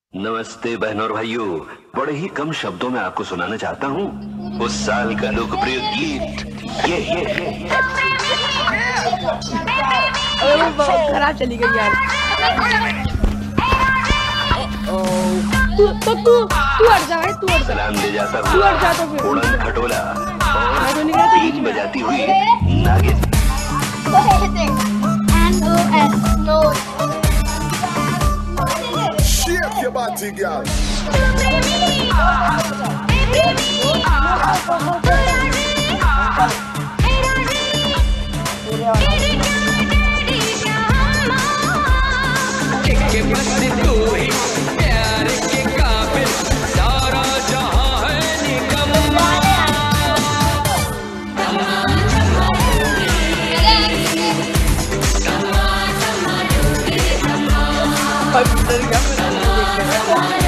नमस्ते बहनों और भाइयों, बड़े ही कम शब्दों में आपको सुनाना चाहता हूँ उस साल का लोकप्रिय गीत ये। बहुत खराब चली गई यार। तू हट जा भाई, तू हट जा। सलाम ले जाता तू हट जा तो फिर उड़न खटोला मैं तो नहीं और गया था बीच बजाती हुई नागिन। Shake your body, girl. के बस तू ही प्यार के काबिल, सारा जहां है निकम्मा। अब डर गया मैं।